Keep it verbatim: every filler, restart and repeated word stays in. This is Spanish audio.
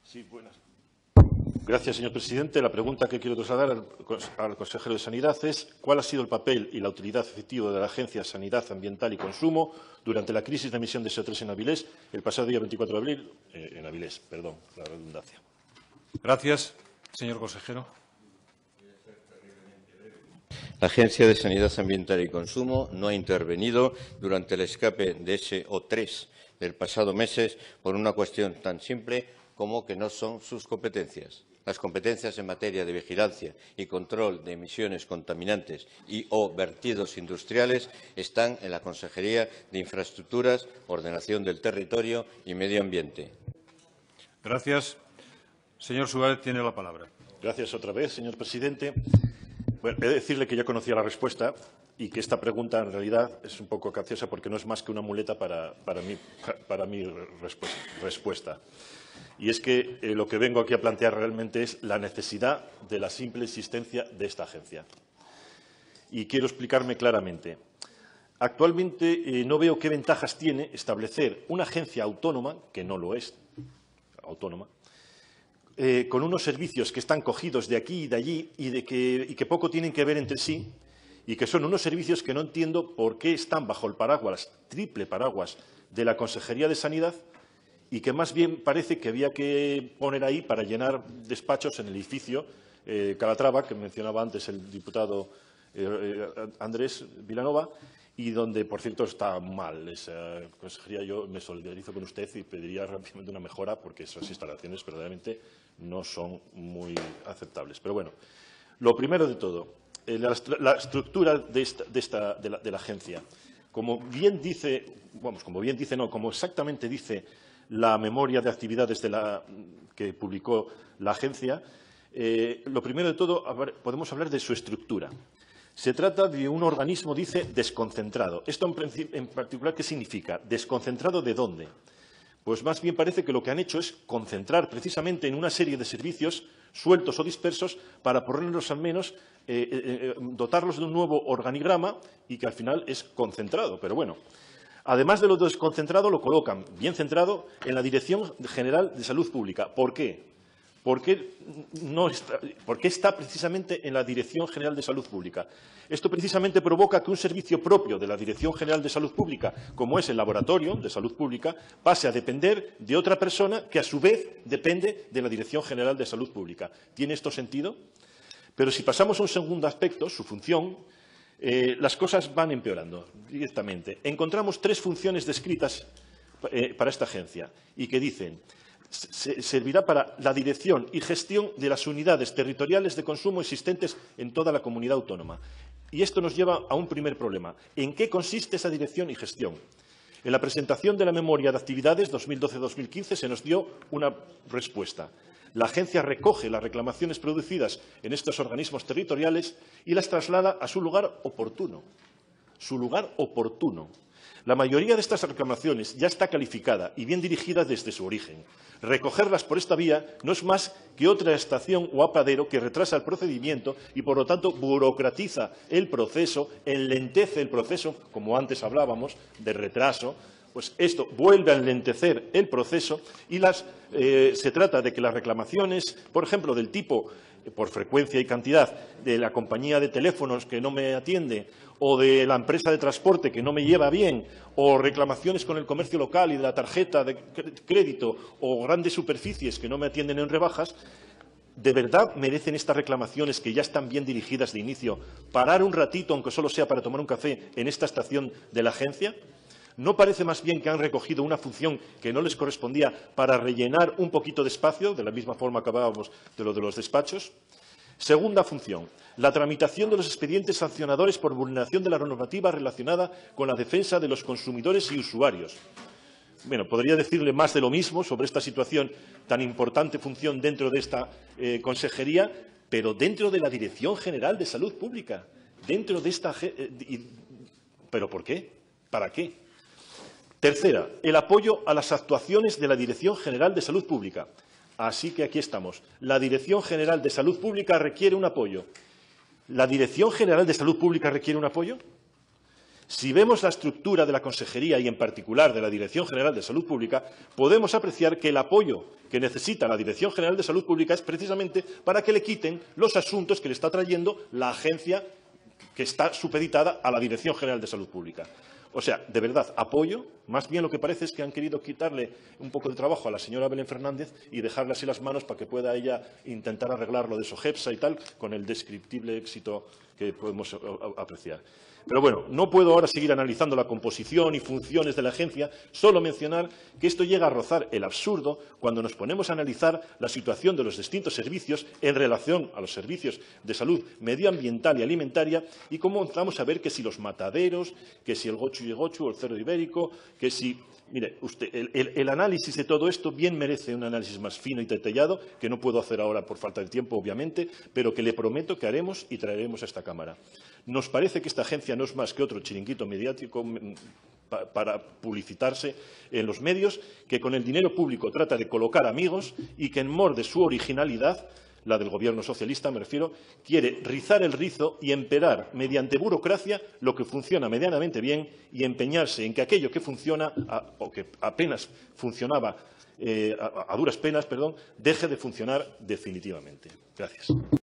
Sí, buenas. Gracias, señor presidente. La pregunta que quiero trasladar al, al consejero de Sanidad es ¿cuál ha sido el papel y la utilidad efectiva de la Agencia de Sanidad Ambiental y Consumo durante la crisis de emisión de C O tres en Avilés el pasado día veinticuatro de abril? Eh, en Avilés, perdón, la redundancia. Gracias, señor consejero. La Agencia de Sanidad Ambiental y Consumo no ha intervenido durante el escape de ese O tres del pasado mes por una cuestión tan simple como que no son sus competencias. Las competencias en materia de vigilancia y control de emisiones contaminantes y o vertidos industriales están en la Consejería de Infraestructuras, Ordenación del Territorio y Medio Ambiente. Gracias. Señor Suárez, tiene la palabra. Gracias otra vez, señor presidente. Bueno, he de decirle que ya conocía la respuesta y que esta pregunta en realidad es un poco capciosa porque no es más que una muleta para, para, mi, para mi respuesta, respuesta. Y es que eh, lo que vengo aquí a plantear realmente es la necesidad de la simple existencia de esta agencia. Y quiero explicarme claramente. Actualmente eh, no veo qué ventajas tiene establecer una agencia autónoma, que no lo es, autónoma, eh, con unos servicios que están cogidos de aquí y de allí y, de que, y que poco tienen que ver entre sí, y que son unos servicios que no entiendo por qué están bajo el paraguas, triple paraguas, de la Consejería de Sanidad, y que más bien parece que había que poner ahí para llenar despachos en el edificio eh, Calatrava, que mencionaba antes el diputado eh, eh, Andrés Vilanova, y donde, por cierto, está mal esa consejería. Yo me solidarizo con usted y pediría rápidamente una mejora porque esas instalaciones verdaderamente no son muy aceptables. Pero bueno, lo primero de todo, eh, la, la estructura de, esta, de, esta, de, la, de la agencia. Como bien dice, vamos, como bien dice, no, como exactamente dice la memoria de actividades de la, que publicó la agencia, eh, lo primero de todo podemos hablar de su estructura. Se trata de un organismo, dice, desconcentrado. ¿Esto en, en particular qué significa? ¿Desconcentrado de dónde? Pues más bien parece que lo que han hecho es concentrar precisamente en una serie de servicios sueltos o dispersos para ponerlos al menos, eh, eh, dotarlos de un nuevo organigrama y que al final es concentrado. Pero bueno, además de lo desconcentrado, lo colocan bien centrado en la Dirección General de Salud Pública. ¿Por qué? ¿Por qué, no está, ¿Por qué está precisamente en la Dirección General de Salud Pública? Esto precisamente provoca que un servicio propio de la Dirección General de Salud Pública, como es el Laboratorio de Salud Pública, pase a depender de otra persona que, a su vez, depende de la Dirección General de Salud Pública. ¿Tiene esto sentido? Pero si pasamos a un segundo aspecto, su función, eh, las cosas van empeorando directamente. Encontramos tres funciones descritas eh, para esta agencia y que dicen se servirá para la dirección y gestión de las unidades territoriales de consumo existentes en toda la comunidad autónoma. Y esto nos lleva a un primer problema. ¿En qué consiste esa dirección y gestión? En la presentación de la memoria de actividades dos mil doce dos mil quince se nos dio una respuesta. La agencia recoge las reclamaciones producidas en estos organismos territoriales y las traslada a su lugar oportuno. Su lugar oportuno. La mayoría de estas reclamaciones ya está calificada y bien dirigida desde su origen. Recogerlas por esta vía no es más que otra estación o apadero que retrasa el procedimiento y, por lo tanto, burocratiza el proceso, enlentece el proceso, como antes hablábamos de retraso. Pues esto vuelve a enlentecer el proceso y las, eh, se trata de que las reclamaciones, por ejemplo, del tipo por frecuencia y cantidad de la compañía de teléfonos que no me atiende o de la empresa de transporte que no me lleva bien o reclamaciones con el comercio local y de la tarjeta de crédito o grandes superficies que no me atienden en rebajas, ¿de verdad merecen estas reclamaciones que ya están bien dirigidas de inicio parar un ratito, aunque solo sea para tomar un café, en esta estación de la agencia? ¿No parece más bien que han recogido una función que no les correspondía para rellenar un poquito de espacio, de la misma forma que hablábamos de lo de los despachos? Segunda función, la tramitación de los expedientes sancionadores por vulneración de la normativa relacionada con la defensa de los consumidores y usuarios. Bueno, podría decirle más de lo mismo sobre esta situación, tan importante función dentro de esta eh, consejería, pero dentro de la Dirección General de Salud Pública. Dentro de esta... Eh, ¿Pero por qué? ¿Para qué? Tercera, el apoyo a las actuaciones de la Dirección General de Salud Pública. Así que aquí estamos. La Dirección General de Salud Pública requiere un apoyo. ¿La Dirección General de Salud Pública requiere un apoyo? Si vemos la estructura de la Consejería y, en particular, de la Dirección General de Salud Pública, podemos apreciar que el apoyo que necesita la Dirección General de Salud Pública es precisamente para que le quiten los asuntos que le está trayendo la agencia que está supeditada a la Dirección General de Salud Pública. O sea, de verdad, apoyo. Más bien lo que parece es que han querido quitarle un poco de trabajo a la señora Belén Fernández y dejarle así las manos para que pueda ella intentar arreglar lo de Sogepsa y tal, con el descriptible éxito que podemos apreciar. Pero bueno, no puedo ahora seguir analizando la composición y funciones de la agencia, solo mencionar que esto llega a rozar el absurdo cuando nos ponemos a analizar la situación de los distintos servicios en relación a los servicios de salud medioambiental y alimentaria y cómo vamos a ver que si los mataderos, que si el gochu y gochu o el cerdo ibérico, que si... Mire, usted, el, el, el análisis de todo esto bien merece un análisis más fino y detallado, que no puedo hacer ahora por falta de tiempo, obviamente, pero que le prometo que haremos y traeremos a esta Cámara. Nos parece que esta agencia no es más que otro chiringuito mediático para publicitarse en los medios, que con el dinero público trata de colocar amigos y que en mor de su originalidad, la del Gobierno socialista me refiero, quiere rizar el rizo y emperar mediante burocracia lo que funciona medianamente bien y empeñarse en que aquello que funciona, o que apenas funcionaba eh, a, a duras penas, perdón, deje de funcionar definitivamente. Gracias.